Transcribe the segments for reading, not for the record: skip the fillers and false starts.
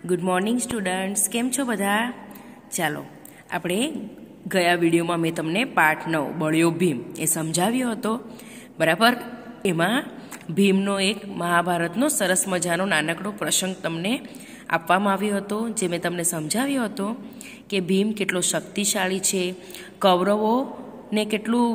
Good morning students, केम छो बधा? चालो આપણે ગયા વિડીયોમાં મેં તમને પાઠ 9 બળ્યો ભીમ એ સમજાવ્યો હતો, બરાબર। એમાં ભીમનો એક મહાભારતનો સરસ મજાનો નાનકડો પ્રસંગ તમને આપવામાં આવ્યો હતો, જે મેં તમને સમજાવ્યો હતો કે ભીમ કેટલો શક્તિશાળી છે, કૌરવોને કેટલું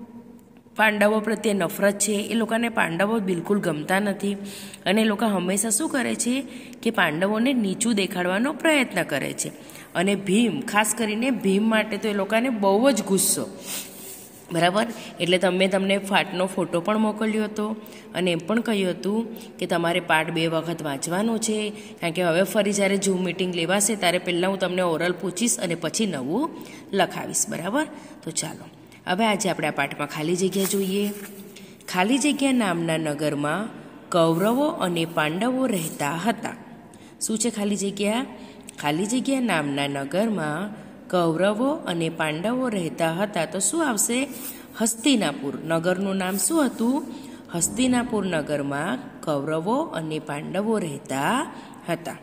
પાંડવો પ્રત્યે નફરત છે, એ લોકોને પાંડવો બિલકુલ ગમતા નથી અને એ લોકો હંમેશા શું કરે છે કે પાંડવોને નીચું દેખાડવાનો પ્રયત્ન કરે છે। અને ભીમ, ખાસ કરીને ભીમ માટે તો એ લોકોને બહુ જ ગુસ્સો, બરાબર। એટલે તમને પાઠનો ફોટો પણ મોકલ્યો હતો અને એમ પણ કહ્યું હતું કે તમારે પાઠ 2 વખત વાંચવાનો છે, કારણ કે હવે ફરી જ્યારે ઝૂમ મિટિંગ લેવાશે ત્યારે પહેલાં હું તમને ઓરલ પૂછીશ અને પછી નવું લખાવીશ, બરાબર। તો ચાલો હવે આજે આપણે આ પાઠમાં ખાલી જગ્યા જોઈએ। ખાલી જગ્યા નામના નગરમાં કૌરવો અને પાંડવો રહેતા હતા। શું છે ખાલી જગ્યા? ખાલી જગ્યા નામના નગરમાં કૌરવો અને પાંડવો રહેતા હતા તો શું આવશે? હસ્તિનાપુર। નગરનું નામ શું હતું? હસ્તિનાપુર નગરમાં કૌરવો અને પાંડવો રહેતા હતા।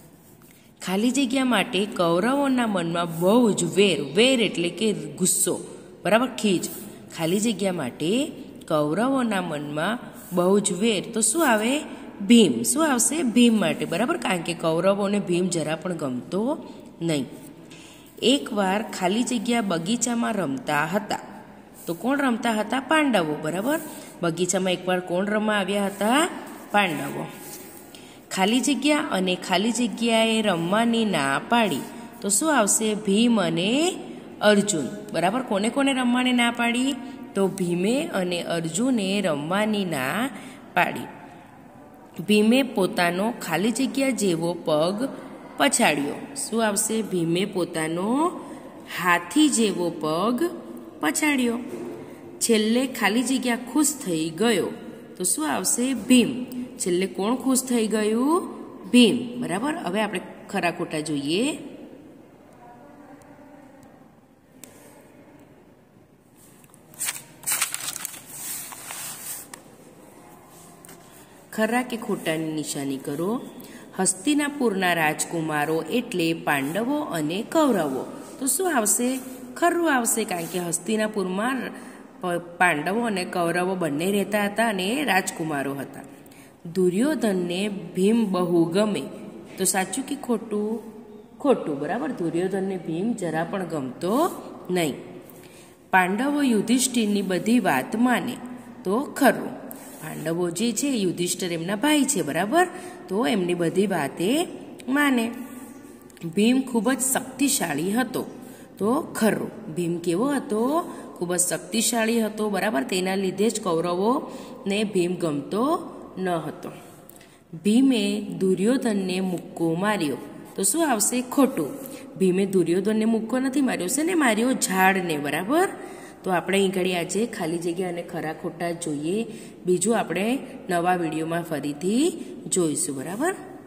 ખાલી જગ્યા માટે કૌરવોના મનમાં બહુ જ વેર એટલે કે ગુસ્સો, બરાબર, ખીજ। ખાલી જગ્યા માટે કૌરવોના મનમાં બહુ જ વેર, તો શું આવે? ભીમ। શું આવશે? ભીમ માટે, બરાબર, કારણ કે કૌરવોને ભીમ જરા પણ ગમતો નહીં। એકવાર ખાલી જગ્યા બગીચામાં રમતા હતા, તો કોણ રમતા હતા? પાંડવો, બરાબર। બગીચામાં એકવાર કોણ રમવા આવ્યા હતા? પાંડવો। ખાલી જગ્યા અને ખાલી જગ્યાએ રમવાની ના પાડી, તો શું આવશે? ભીમ અને અર્જુન, બરાબર। કોને કોને રમવાની ના પાડી? તો ભીમે અને અર્જુને રમવાની ના પાડી। ભીમે પોતાનો ખાલી જગ્યા જેવો પગ પછાડ્યો। શું આવશે? ભીમે પોતાનો હાથી જેવો પગ પછાડ્યો। છેલ્લે ખાલી જગ્યા ખુશ થઈ ગયો, તો શું આવશે? ભીમ। છેલ્લે કોણ ખુશ થઈ ગયું? ભીમ, બરાબર। હવે આપણે ખરા ખોટા જોઈએ। ખરા કે ખોટાની નિશાની કરો। હસ્તિનાપુરના રાજકુમારો એટલે પાંડવો અને કૌરવો, તો શું આવશે? ખરું આવશે, કારણ કે હસ્તિનાપુરમાં પાંડવો અને કૌરવો બંને રહેતા હતા અને એ રાજકુમારો હતા। દુર્યોધનને ભીમ બહુ ગમે, તો સાચું કે ખોટું? ખોટું, બરાબર। દુર્યોધનને ભીમ જરા પણ ગમતો નહીં। પાંડવો યુધિષ્ઠિરની બધી વાત માને, તો ખરું। પાંડવો જે છે યુધિષ્ઠિર એમના ભાઈ છે, બરાબર, તો એમની બધી વાતે માને। ભીમ ખૂબ જ શક્તિશાળી હતો, તો ખરું। ભીમ કેવો હતો? ખૂબ જ શક્તિશાળી હતો, બરાબર। તેના લીધે જ કૌરવોને ભીમ ગમતો ન હતો। ભીમે દુર્યોધનને મુક્કો માર્યો, તો શું આવશે? ખોટું। ભીમે દુર્યોધનને મુક્કો નથી માર્યો, છે ને માર્યો ઝાડને, બરાબર। તો આપણે અહીં ઘડી આજે ખાલી જગ્યા અને ખરા ખોટા જોઈએ, બીજું આપણે નવા વિડીયોમાં ફરીથી જોઈશું, બરાબર।